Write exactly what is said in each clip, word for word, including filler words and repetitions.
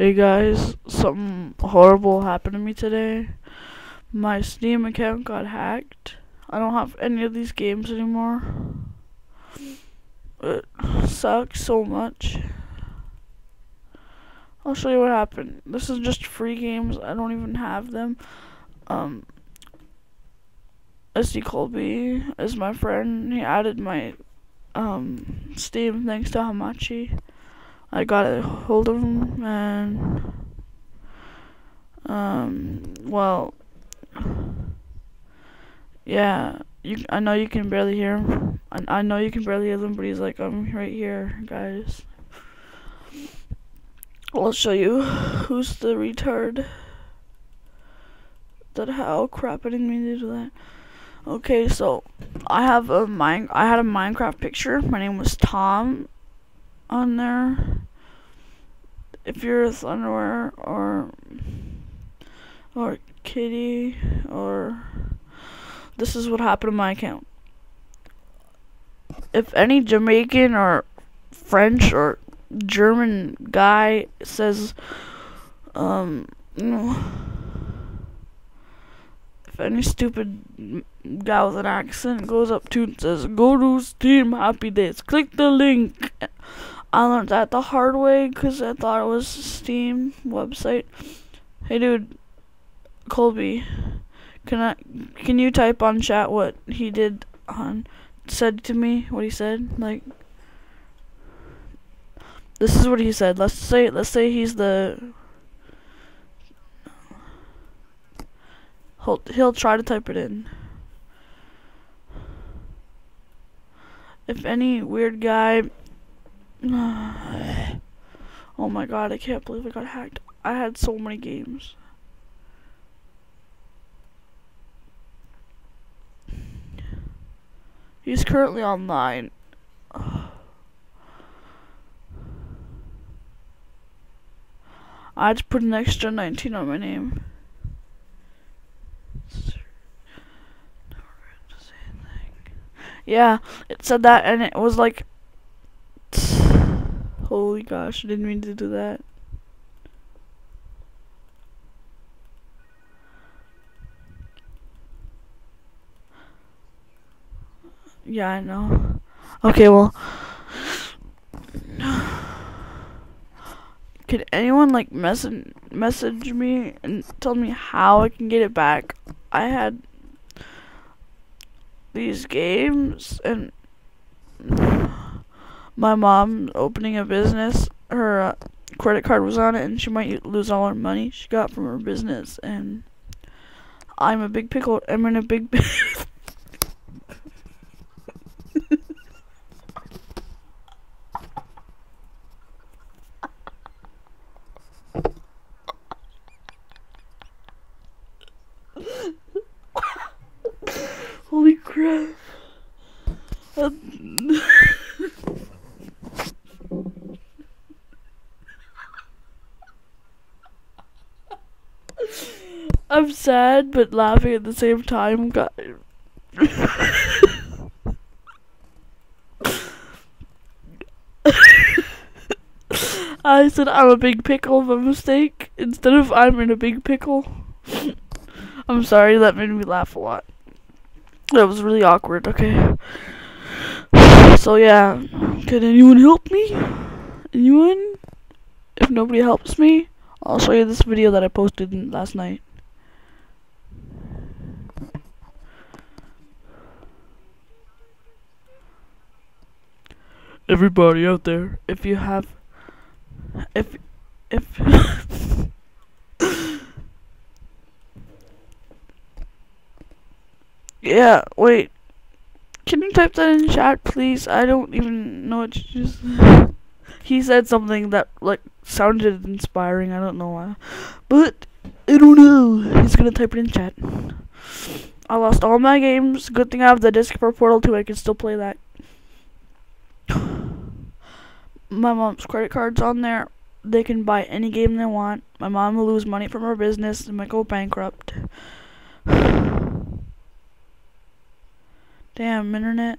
Hey guys, something horrible happened to me today. My Steam account got hacked. I don't have any of these games anymore. It sucks so much. I'll show you what happened. This is just free games. I don't even have them. Um, S D Colby is my friend. He added my um Steam thanks to Hamachi. I got a hold of him and um well yeah, you I know you can barely hear him. I, I know you can barely hear them, but he's like, I'm right here, guys. I'll show you who's the retard that how crap I didn't mean to do that. Okay, so I have a mine I had a Minecraft picture. My name was Tom on there. If you're a Thunderwear or or Kitty or this is what happened to my account. If any Jamaican or French or German guy says um you know, if any stupid guy with an accent goes up to and says, go to Steam Happy Days, click the link. I learned that the hard way because I thought it was a Steam website. Hey dude, Colby, can I can you type on chat what he did on said to me, what he said? Like, this is what he said. Let's say let's say he's the he'll he'll try to type it in. If any weird guy oh my god, I can't believe I got hacked. I had so many games. He's currently online. I had to put an extra nineteen on my name. Yeah, it said that and it was like, holy gosh, I didn't mean to do that. Yeah, I know. Okay, well, could anyone like message message me and tell me how I can get it back? I had these games and my mom opening a business. Her uh, credit card was on it, and she might lose all her money she got from her business. And I'm a big pickle. I'm in a big. Holy crap. I'm sad but laughing at the same time. God. I said I'm a big pickle by mistake instead of I'm in a big pickle. I'm sorry, that made me laugh a lot. That was really awkward, okay. So yeah, can anyone help me? Anyone? If nobody helps me, I'll show you this video that I posted last night. Everybody out there, if you have, if, if, yeah, wait, can you type that in chat, please? I don't even know what you just said. He said something that, like, sounded inspiring, I don't know why, but, I don't know, he's gonna type it in chat. I lost all my games, good thing I have the disc for Portal two, I can still play that. My mom's credit card's on there. They can buy any game they want. My mom will lose money from her business and might go bankrupt. Damn, internet.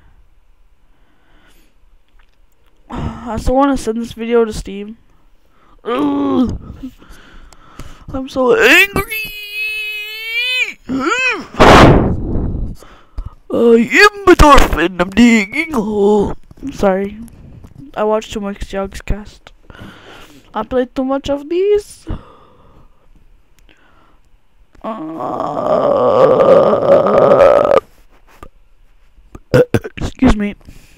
I still want to send this video to Steam. Ugh. I'm so angry. I am a dolphin. I'm digging a hole. I'm sorry. I watched too much Yogscast. I played too much of these. Uh, excuse me.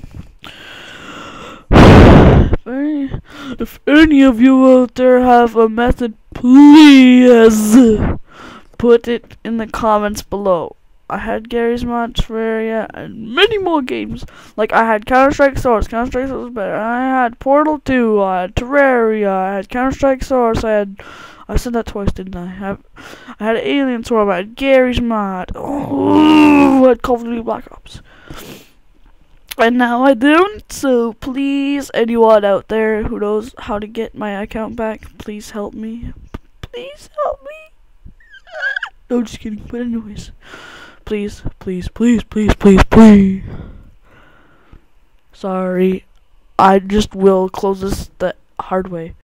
If any of you out there have a method, please put it in the comments below. I had Garry's Mod, Terraria, and many more games. Like I had Counter-Strike Source. Counter-Strike Source was better. I had Portal two. I had Terraria. I had Counter-Strike Source. I had. I said that twice, didn't I? I, have, I had Alien Swarm. I had Garry's Mod. Oh, I had Call of Duty Black Ops. And now I don't. So please, anyone out there who knows how to get my account back, please help me. Please help me. No, just kidding. But anyways. Please, please, please, please, please, please. Sorry. I just will close this the hard way.